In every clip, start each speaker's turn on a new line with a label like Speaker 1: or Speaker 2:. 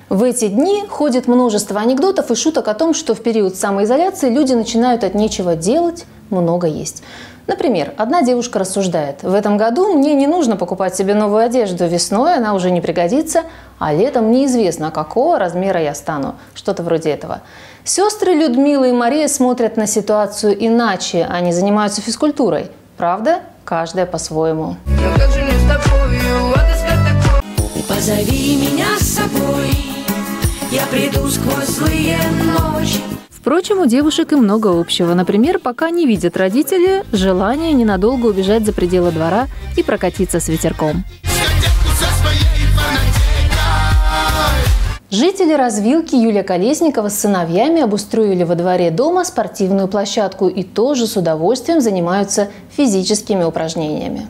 Speaker 1: В эти дни ходит множество анекдотов и шуток о том, что в период самоизоляции люди начинают от нечего делать много есть. Например, одна девушка рассуждает: в этом году мне не нужно покупать себе новую одежду, весной она уже не пригодится, а летом неизвестно, какого размера я стану. Что-то вроде этого. Сестры Людмила и Мария смотрят на ситуацию иначе, они занимаются физкультурой. Правда, каждая по-своему.
Speaker 2: Позови меня с собой, я приду сквозь злые ночи.
Speaker 1: Впрочем, у девушек и много общего. Например, пока не видят родители, желание ненадолго убежать за пределы двора и прокатиться с ветерком. Жители развилки Юлия Колесникова с сыновьями обустроили во дворе дома спортивную площадку и тоже с удовольствием занимаются физическими упражнениями.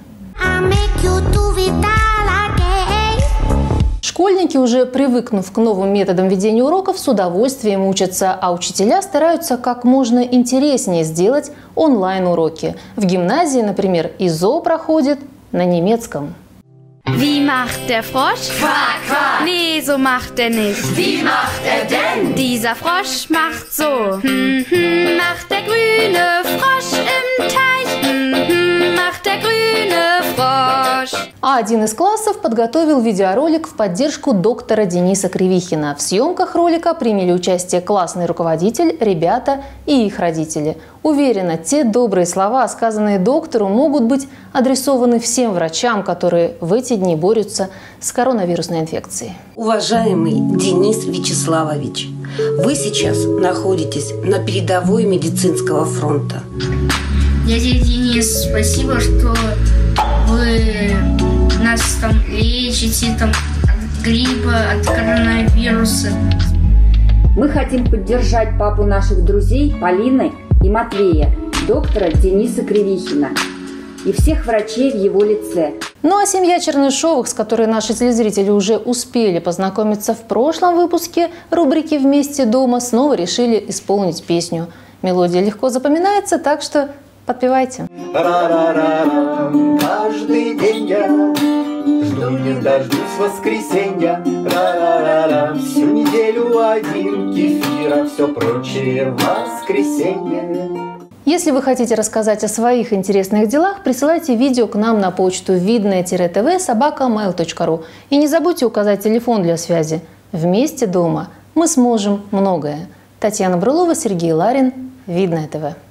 Speaker 1: Школьники, уже привыкнув к новым методам ведения уроков, с удовольствием учатся, а учителя стараются как можно интереснее сделать онлайн-уроки. В гимназии, например, ИЗО проходит на немецком.
Speaker 3: Wie macht der Frosch?
Speaker 2: Quack, quack.
Speaker 3: Nee, so macht er nicht.
Speaker 2: Wie macht denn?
Speaker 3: Dieser Frosch macht so. Macht der grüne Frosch im Teich. Macht der grüne Frosch.
Speaker 1: А один из классов подготовил видеоролик в поддержку доктора Дениса Кривихина. В съемках ролика приняли участие классный руководитель, ребята и их родители. Уверена, те добрые слова, сказанные доктору, могут быть адресованы всем врачам, которые в эти дни борются с коронавирусной инфекцией.
Speaker 4: Уважаемый Денис Вячеславович, вы сейчас находитесь на передовой медицинского фронта.
Speaker 5: Дядя Денис, спасибо, что вы нас там лечите от гриппа, от коронавируса.
Speaker 6: Мы хотим поддержать папу наших друзей Полины и Матвея, доктора Дениса Кривихина и всех врачей в его лице.
Speaker 1: Ну а семья Чернышовых, с которой наши телезрители уже успели познакомиться в прошлом выпуске рубрики «Вместе дома», снова решили исполнить песню. Мелодия легко запоминается, так что подпевайте.
Speaker 7: Каждый день я жду, не дождусь воскресенья. Всю неделю один кефир, а все прочее воскресенье.
Speaker 1: Если вы хотите рассказать о своих интересных делах, присылайте видео к нам на почту vidное-tv@mail.ru. И не забудьте указать телефон для связи. Вместе дома мы сможем многое. Татьяна Брылова, Сергей Ларин, Видное ТВ.